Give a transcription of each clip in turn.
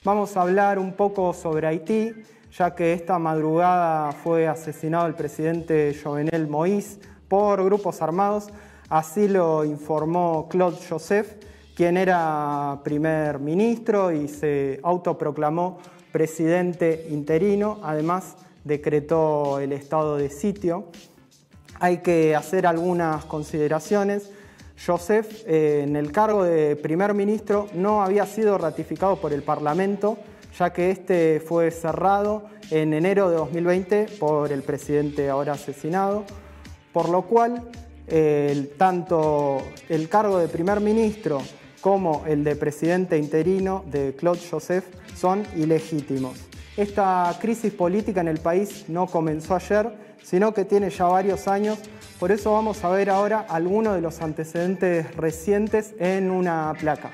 Vamos a hablar un poco sobre Haití, ya que esta madrugada fue asesinado el presidente Jovenel Moïse por grupos armados. Así lo informó Claude Joseph, quien era primer ministro y se autoproclamó presidente interino. Además, decretó el estado de sitio. Hay que hacer algunas consideraciones. Joseph, en el cargo de primer ministro, no había sido ratificado por el Parlamento, ya que este fue cerrado en enero de 2020 por el presidente ahora asesinado, por lo cual tanto el cargo de primer ministro como el de presidente interino de Claude Joseph son ilegítimos. Esta crisis política en el país no comenzó ayer, sino que tiene ya varios años. Por eso vamos a ver ahora algunos de los antecedentes recientes en una placa.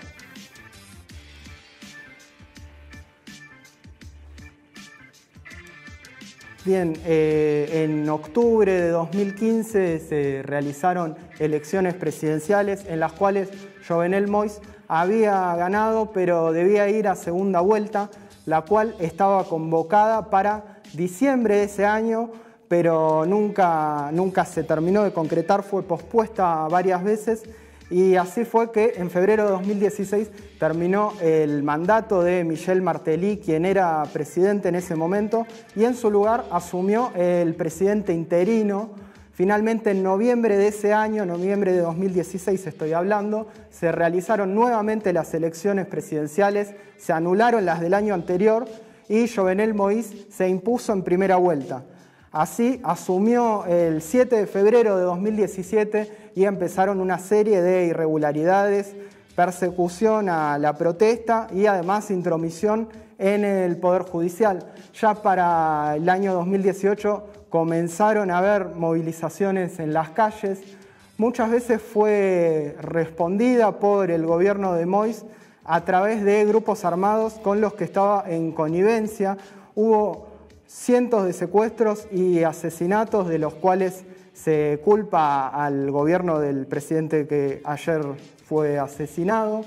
Bien, en octubre de 2015 se realizaron elecciones presidenciales en las cuales Jovenel Moïse había ganado, pero debía ir a segunda vuelta, la cual estaba convocada para diciembre de ese año, pero nunca se terminó de concretar, fue pospuesta varias veces, y así fue que en febrero de 2016 terminó el mandato de Michel Martelly, quien era presidente en ese momento, y en su lugar asumió el presidente interino. Finalmente, en noviembre de ese año, noviembre de 2016 estoy hablando, se realizaron nuevamente las elecciones presidenciales, se anularon las del año anterior y Jovenel Moïse se impuso en primera vuelta. Así asumió el 7 de febrero de 2017 y empezaron una serie de irregularidades, persecución a la protesta y además intromisión en el Poder Judicial. Ya para el año 2018 comenzaron a haber movilizaciones en las calles. Muchas veces fue respondida por el gobierno de Moïse a través de grupos armados con los que estaba en connivencia. Hubo cientos de secuestros y asesinatos de los cuales se culpa al gobierno del presidente que ayer fue asesinado.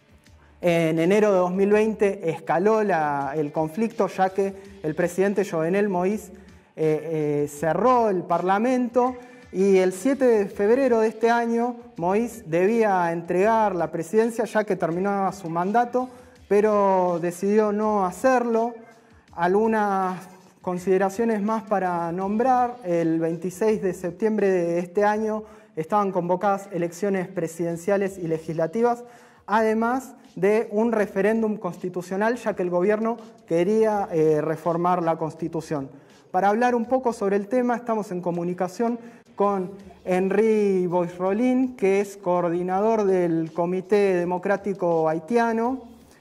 En enero de 2020 escaló el conflicto, ya que el presidente Jovenel Moïse cerró el Parlamento y el 7 de febrero de este año Moïse debía entregar la presidencia ya que terminaba su mandato, pero decidió no hacerlo. Algunas consideraciones más para nombrar: el 26 de septiembre de este año estaban convocadas elecciones presidenciales y legislativas, además de un referéndum constitucional, ya que el gobierno quería reformar la Constitución. Para hablar un poco sobre el tema, estamos en comunicación con Henri Boisrolin, que es coordinador del Comité Democrático Haitiano.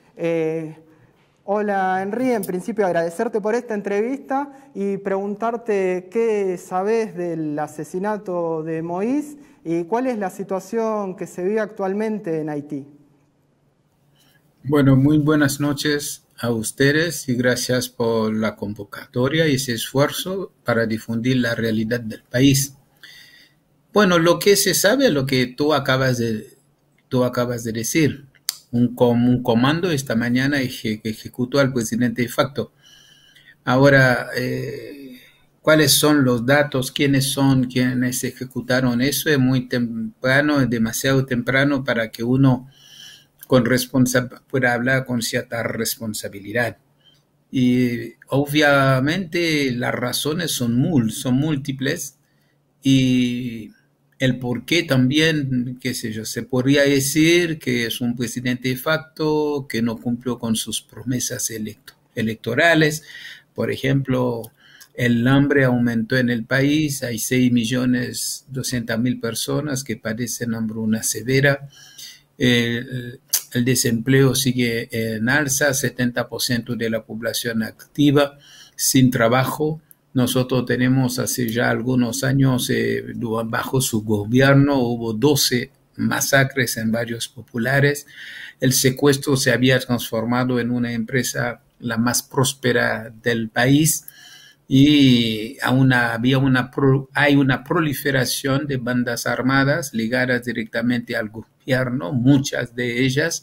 Hola Henri, en principio agradecerte por esta entrevista y preguntarte qué sabés del asesinato de Moïse y cuál es la situación que se vive actualmente en Haití. Bueno, muy buenas noches a ustedes y gracias por la convocatoria y ese esfuerzo para difundir la realidad del país. Bueno, lo que se sabe es lo que tú acabas de decir. Un comando esta mañana ejecutó al presidente de facto. Ahora, ¿cuáles son los datos? ¿Quiénes son quienes ejecutaron eso? Es muy temprano, es demasiado temprano para que uno pueda hablar con cierta responsabilidad. Y obviamente las razones son múltiples y el por qué también, qué sé yo, se podría decir que es un presidente de facto que no cumplió con sus promesas electorales. Por ejemplo, el hambre aumentó en el país, hay 6.200.000 personas que padecen hambruna severa. El desempleo sigue en alza, 70% de la población activa sin trabajo. Nosotros tenemos hace ya algunos años, bajo su gobierno, hubo 12 masacres en barrios populares. El secuestro se había transformado en una empresa la más próspera del país y hay una proliferación de bandas armadas ligadas directamente al gobierno, muchas de ellas,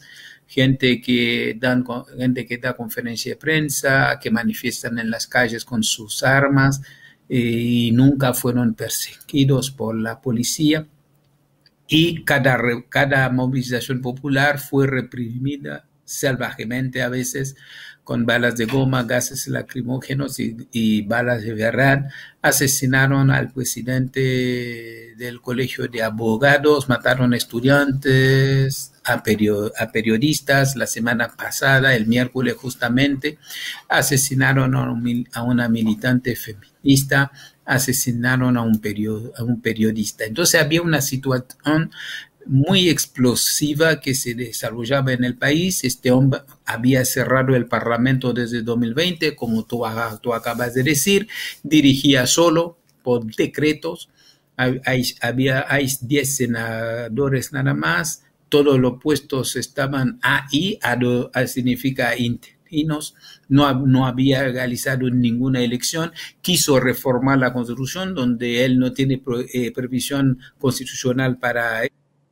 gente que da conferencia de prensa, que manifiestan en las calles con sus armas y nunca fueron perseguidos por la policía. Y cada movilización popular fue reprimida salvajemente, a veces con balas de goma, gases lacrimógenos y balas de verdad. Asesinaron al presidente del colegio de abogados, mataron estudiantes, a periodistas. La semana pasada, el miércoles justamente, asesinaron a una militante feminista, asesinaron a un periodista. Entonces había una situación muy explosiva que se desarrollaba en el país. Este hombre había cerrado el Parlamento desde 2020, como tú acabas de decir, dirigía solo por decretos. Hay 10 senadores nada más, todos los puestos estaban ahí, significa interinos. No había realizado ninguna elección, quiso reformar la Constitución, donde él no tiene previsión constitucional para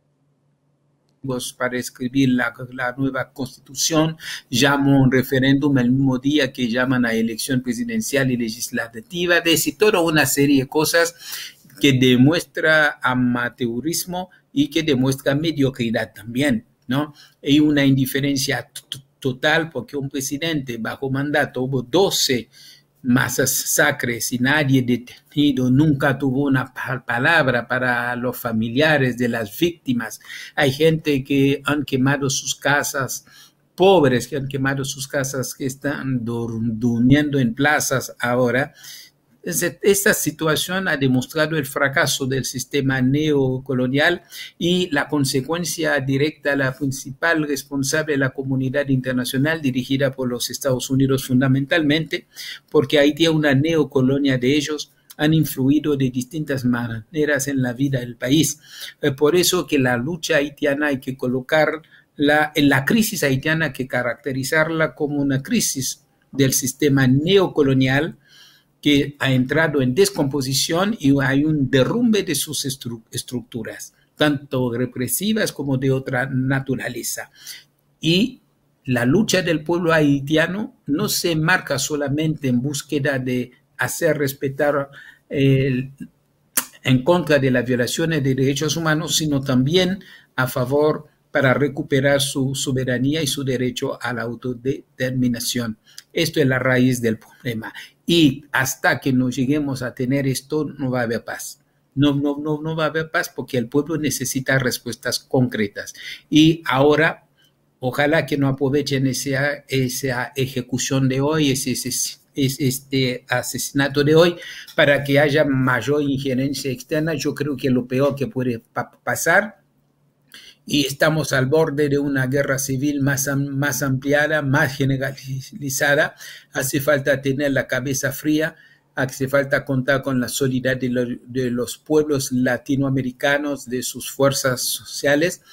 escribir la nueva constitución, llama un referéndum el mismo día que llaman a elección presidencial y legislativa, es decir, toda una serie de cosas que demuestra amateurismo y que demuestra mediocridad también, ¿no? Hay una indiferencia total porque un presidente bajo mandato hubo 12 masacres y nadie detenido, nunca tuvo una palabra para los familiares de las víctimas. Hay gente que han quemado sus casas, pobres que han quemado sus casas, que están durmiendo en plazas ahora. Esta situación ha demostrado el fracaso del sistema neocolonial y la consecuencia directa, la principal responsable de la comunidad internacional dirigida por los Estados Unidos fundamentalmente, porque Haití es una neocolonia de ellos, han influido de distintas maneras en la vida del país. Por eso que la lucha haitiana hay que colocarla, en la crisis haitiana hay que caracterizarla como una crisis del sistema neocolonial que ha entrado en descomposición y hay un derrumbe de sus estructuras, tanto represivas como de otra naturaleza. Y la lucha del pueblo haitiano no se enmarca solamente en búsqueda de hacer respetar en contra de las violaciones de derechos humanos, sino también a favor para recuperar su soberanía y su derecho a la autodeterminación. Esto es la raíz del problema. Y hasta que no lleguemos a tener esto, no va a haber paz. No va a haber paz porque el pueblo necesita respuestas concretas. Y ahora, ojalá que no aprovechen esa ejecución de hoy, este asesinato de hoy, para que haya mayor injerencia externa. Yo creo que lo peor que puede pasar, y estamos al borde de una guerra civil más ampliada, más generalizada. Hace falta tener la cabeza fría, hace falta contar con la solidaridad de los pueblos latinoamericanos, de sus fuerzas sociales,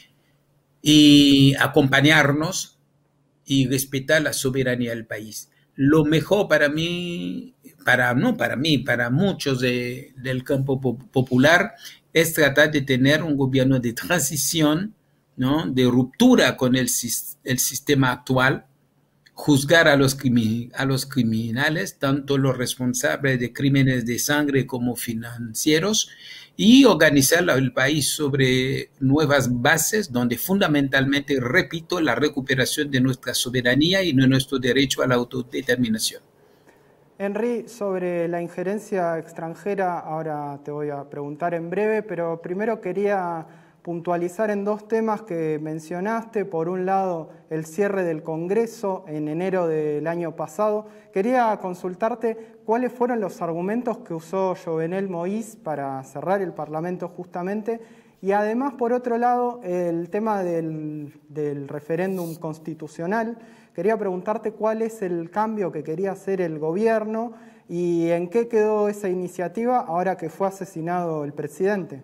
y acompañarnos y respetar la soberanía del país. Lo mejor para mí, para muchos del campo popular, es tratar de tener un gobierno de transición, ¿no? De ruptura con el sistema actual, juzgar a los criminales, tanto los responsables de crímenes de sangre como financieros, y organizar el país sobre nuevas bases, donde fundamentalmente, repito, la recuperación de nuestra soberanía y de nuestro derecho a la autodeterminación. Henry, sobre la injerencia extranjera, ahora te voy a preguntar en breve, pero primero quería puntualizar en dos temas que mencionaste. Por un lado, el cierre del Congreso en enero del año pasado. Quería consultarte cuáles fueron los argumentos que usó Jovenel Moïse para cerrar el Parlamento justamente. Y además, por otro lado, el tema del referéndum constitucional. Quería preguntarte cuál es el cambio que quería hacer el gobierno y en qué quedó esa iniciativa ahora que fue asesinado el presidente.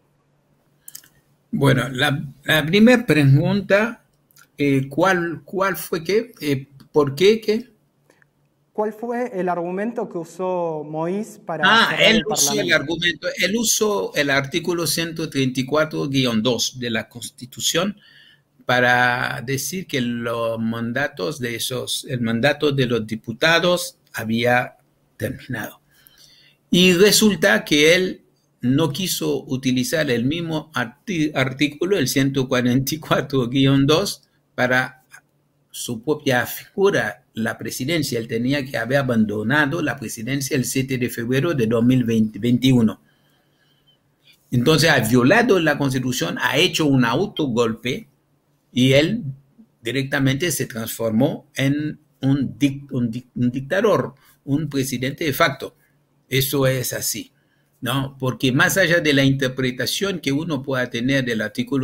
Bueno, la primera pregunta, ¿cuál fue qué? ¿Por qué qué? ¿Cuál fue el argumento que usó Moïse para cerrar Él el usó el Parlamento? argumento, él usó el artículo 134-2 de la Constitución para decir que los mandatos de el mandato de los diputados había terminado. Y resulta que él no quiso utilizar el mismo artículo, el 144-2, para su propia figura, la presidencia. Él tenía que haber abandonado la presidencia el 7 de febrero de 2021. Entonces ha violado la Constitución, ha hecho un autogolpe y él directamente se transformó en un dictador, un presidente de facto. Eso es así, ¿no? Porque más allá de la interpretación que uno pueda tener del artículo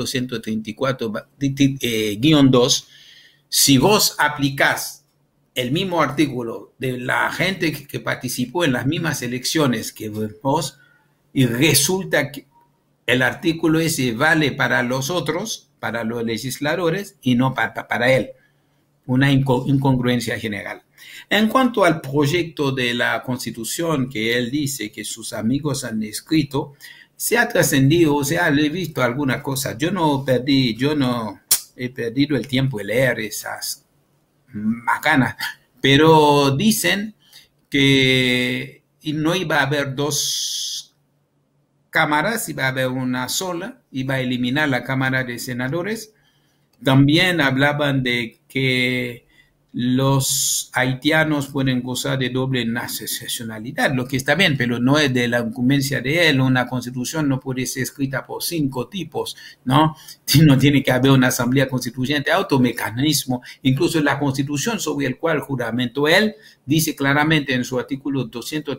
134-2, si vos aplicás el mismo artículo de la gente que participó en las mismas elecciones que vos, y resulta que el artículo ese vale para los otros, para los legisladores, y no para él. Una incongruencia general. En cuanto al proyecto de la Constitución que él dice que sus amigos han escrito, se ha trascendido, o sea, le he visto alguna cosa. Yo no he perdido el tiempo de leer esas macanas, pero dicen que no iba a haber dos cámaras, iba a haber una sola, iba a eliminar la Cámara de Senadores. También hablaban de que los haitianos pueden gozar de doble nacionalidad, lo que está bien, pero no es de la incumbencia de él. Una constitución no puede ser escrita por 5 tipos, ¿no? Sino tiene que haber una asamblea constituyente, automecanismo. Incluso la constitución sobre el cual juramento él dice claramente en su artículo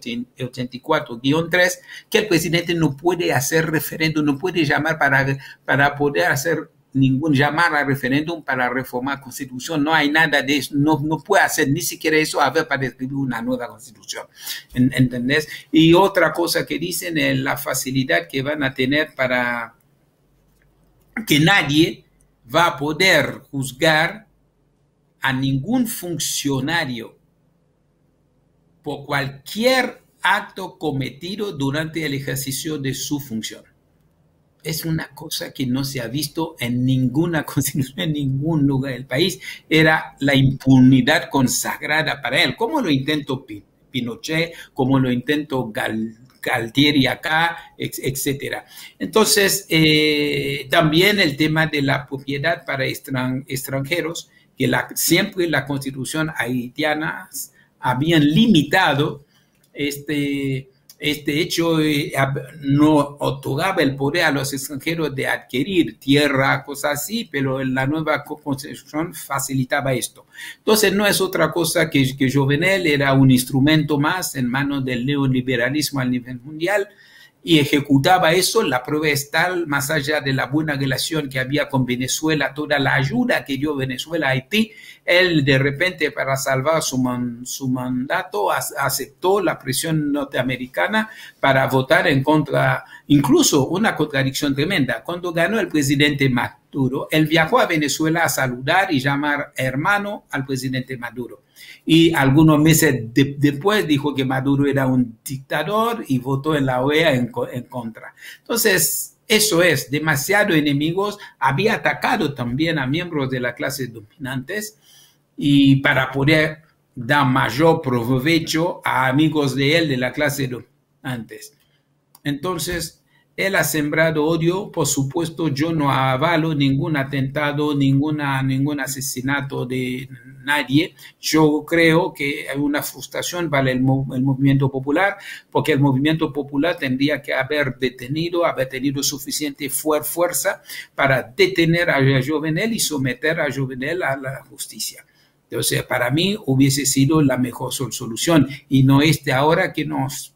284-3 que el presidente no puede hacer referéndum, no puede llamar para poder hacer llamar a referéndum para reformar constitución. No hay nada de eso, no puede hacer ni siquiera eso a ver para escribir una nueva constitución, ¿entendés? Y otra cosa que dicen es la facilidad que van a tener para que nadie va a poder juzgar a ningún funcionario por cualquier acto cometido durante el ejercicio de su función. Es una cosa que no se ha visto en ninguna constitución, en ningún lugar del país. Era la impunidad consagrada para él, como lo intentó Pinochet, como lo intentó Galtieri acá, etcétera. Entonces, también el tema de la propiedad para extranjeros, que siempre la constitución haitiana habían limitado este hecho, no otorgaba el poder a los extranjeros de adquirir tierra, cosas así, pero la nueva constitución facilitaba esto. Entonces no es otra cosa que Jovenel era un instrumento más en manos del neoliberalismo a nivel mundial y ejecutaba eso. La prueba es tal, más allá de la buena relación que había con Venezuela, toda la ayuda que dio Venezuela a Haití, él de repente para salvar su mandato aceptó la presión norteamericana para votar en contra, incluso una contradicción tremenda. Cuando ganó el presidente Maduro, él viajó a Venezuela a saludar y llamar hermano al presidente Maduro. Y algunos meses después dijo que Maduro era un dictador y votó en la OEA en contra. Entonces, eso es, demasiado enemigos. Había atacado también a miembros de la clase dominantes y para poder dar mayor provecho a amigos de él de la clase dominantes. Entonces, él ha sembrado odio. Por supuesto, yo no avalo ningún atentado, ningún asesinato de nadie. Yo creo que hay una frustración para el movimiento popular, porque el movimiento popular tendría que haber tenido suficiente fuerza para detener a Jovenel y someter a Jovenel a la justicia. Entonces, para mí hubiese sido la mejor solución y no ahora que nos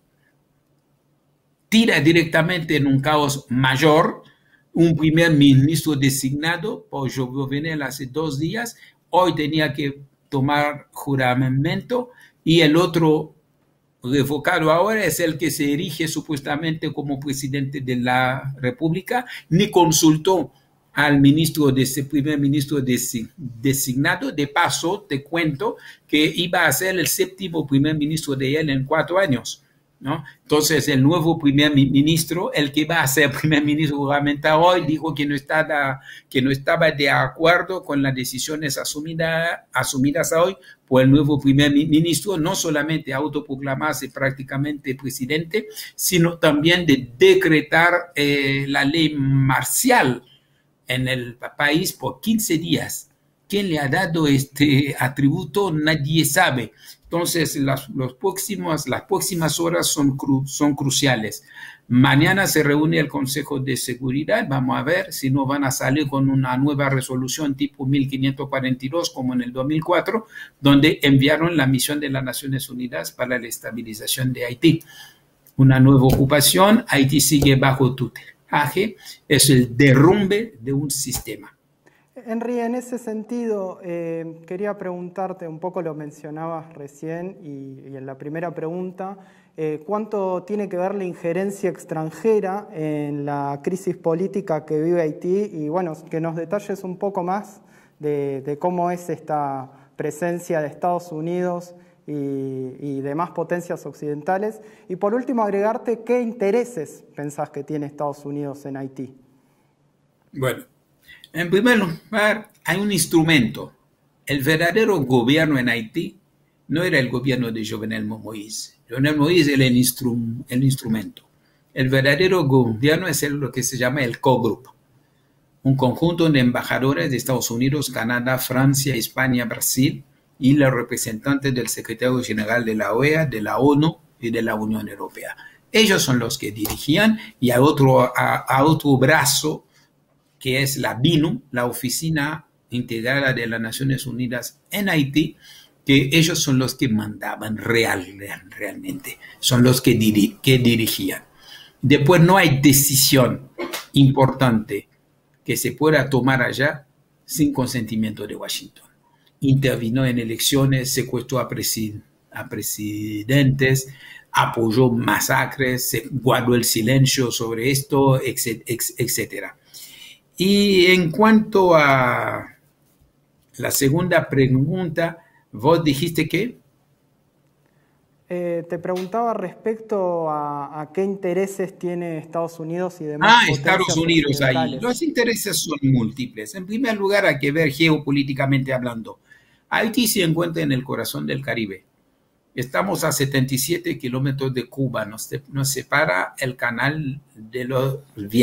tira directamente en un caos mayor. Un primer ministro designado por Jovenel hace 2 días, hoy tenía que tomar juramento y el otro revocado ahora es el que se erige supuestamente como presidente de la República. Ni consultó al ministro de ese primer ministro designado. De paso, te cuento que iba a ser el séptimo primer ministro de él en 4 años, ¿no? Entonces, el nuevo primer ministro, el que va a ser primer ministro gubernamental hoy, dijo que no estaba de acuerdo con las decisiones asumidas hoy por el nuevo primer ministro, no solamente autoproclamarse prácticamente presidente, sino también de decretar la ley marcial en el país por 15 días. ¿Quién le ha dado este atributo? Nadie sabe. Entonces, las próximas horas son cruciales. Mañana se reúne el Consejo de Seguridad. Vamos a ver si no van a salir con una nueva resolución tipo 1542 como en el 2004, donde enviaron la misión de las Naciones Unidas para la estabilización de Haití. Una nueva ocupación. Haití sigue bajo tutelaje. Es el derrumbe de un sistema. Henry, en ese sentido, quería preguntarte, un poco lo mencionabas recién y en la primera pregunta, ¿cuánto tiene que ver la injerencia extranjera en la crisis política que vive Haití? Y bueno, que nos detalles un poco más de cómo es esta presencia de Estados Unidos y demás potencias occidentales. Y por último, agregarte qué intereses pensás que tiene Estados Unidos en Haití. Bueno. En primer lugar, hay un instrumento. El verdadero gobierno en Haití no era el gobierno de Jovenel Moïse. Jovenel Moïse era el instrumento. El verdadero gobierno es lo que se llama el Co-Group, un conjunto de embajadores de Estados Unidos, Canadá, Francia, España, Brasil y los representantes del secretario general de la OEA, de la ONU y de la Unión Europea. Ellos son los que dirigían y a otro brazo que es la BINU, la Oficina Integrada de las Naciones Unidas en Haití, que ellos son los que mandaban realmente, son los que dirigían. Después no hay decisión importante que se pueda tomar allá sin consentimiento de Washington. Intervino en elecciones, secuestró a presidentes, apoyó masacres, se guardó el silencio sobre esto, etcétera. Y en cuanto a la segunda pregunta, vos dijiste que... te preguntaba respecto a qué intereses tiene Estados Unidos y demás. Estados Unidos ahí. Los intereses son múltiples. En primer lugar, hay que ver geopolíticamente hablando. Haití se encuentra en el corazón del Caribe. Estamos a 77 kilómetros de Cuba. Nos separa el canal de los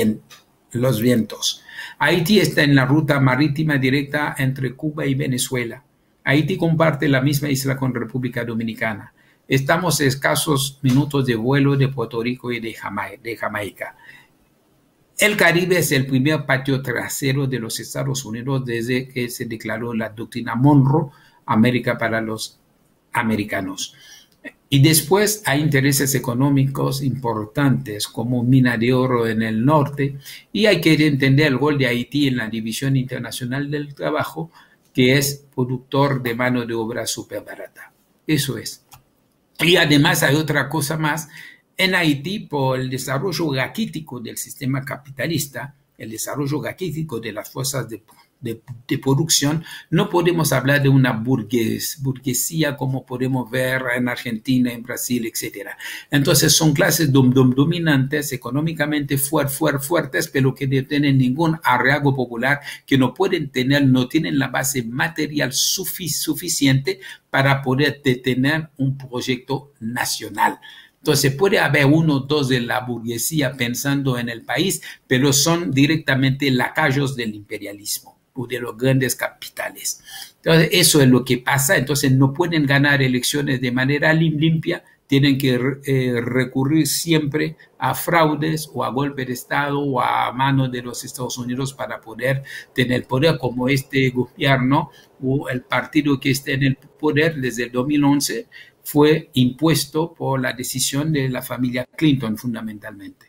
vientos. Haití está en la ruta marítima directa entre Cuba y Venezuela. Haití comparte la misma isla con República Dominicana. Estamos a escasos minutos de vuelo de Puerto Rico y de Jamaica. El Caribe es el primer patio trasero de los Estados Unidos desde que se declaró la doctrina Monroe, América para los americanos. Y después hay intereses económicos importantes como mina de oro en el norte, y hay que entender el rol de Haití en la División Internacional del Trabajo, que es productor de mano de obra súper barata. Eso es. Y además hay otra cosa más. En Haití, por el desarrollo raquítico del sistema capitalista, el desarrollo raquítico de las fuerzas de producción, no podemos hablar de una burguesía como podemos ver en Argentina, en Brasil, etc. Entonces son clases dominantes, económicamente fuertes, pero que no tienen ningún arraigo popular, que no tienen la base material suficiente para poder detener un proyecto nacional. Entonces puede haber uno o dos de la burguesía pensando en el país, pero son directamente lacayos del imperialismo o de los grandes capitales. Entonces eso es lo que pasa. Entonces no pueden ganar elecciones de manera limpia, tienen que recurrir siempre a fraudes o a golpe de Estado o a manos de los Estados Unidos para poder tener poder, como este gobierno o el partido que está en el poder desde el 2011 fue impuesto por la decisión de la familia Clinton fundamentalmente.